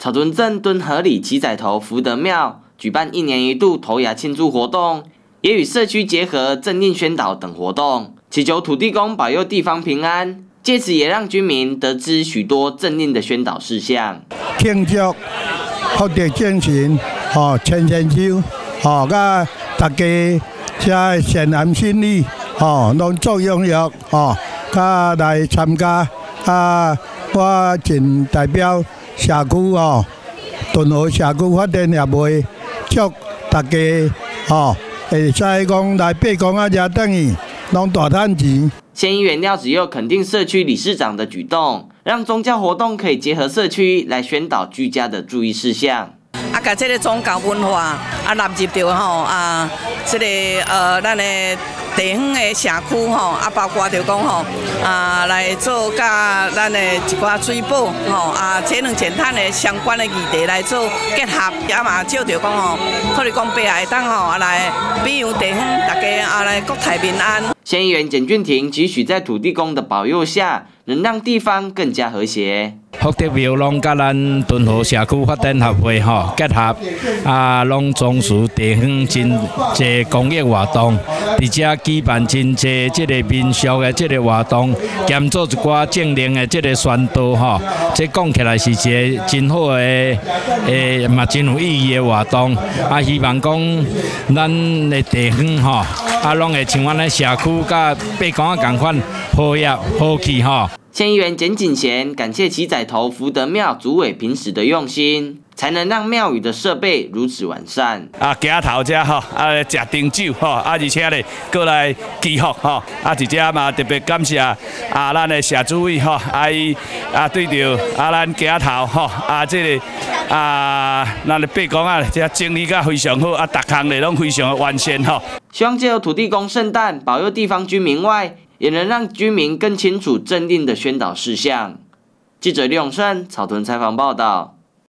草屯镇敦和里旗仔头福德庙举办1年1度头牙庆祝活动，也与社区结合政令宣导等活动，祈求土地公保佑地方平安。借此也让居民得知许多政令的宣导事项。 庆祝福德正神，千千秋，甲大家这善男信女，拢作踊跃，甲来参加。我仅代表社区敦和社区发展协会，祝大家会使讲来八公啊，遮等于拢大赚钱。 县议员廖子佑肯定社区理事长的举动，让宗教活动可以结合社区来宣导居家的注意事项。 甲这个宗教文化纳入到这个咱的地方的社区包括着讲来做甲咱的一寡水保节能减碳的相关的议题来做结合，也嘛照着讲可能讲白会当来比如地方大家来国泰民安。 县议员简俊廷期许在土地公的保佑下，能让地方更加和谐。 福德庙拢甲咱敦和社区发展协会结合，拢从事地方真侪公益活动，而且举办真侪这个民俗的这个活动，兼做一寡正能的这个宣导这讲起来是一个真好的嘛真有意义的活动。希望讲咱的地方拢会像咱的社区甲八公啊同款和谐和气县议员简景贤感谢旗仔头福德庙主委平时的用心，才能让庙宇的设备如此完善。 行头遮食丁酒而且咧过来祈福伫遮嘛特别感谢咱的社主委伊对着咱行头这个咱的八公啊，这整理甲非常好逐项咧拢非常的完善希望借由土地公圣诞保佑地方居民外，也能让居民更清楚政令的宣导事项。记者李永胜草屯采访报道。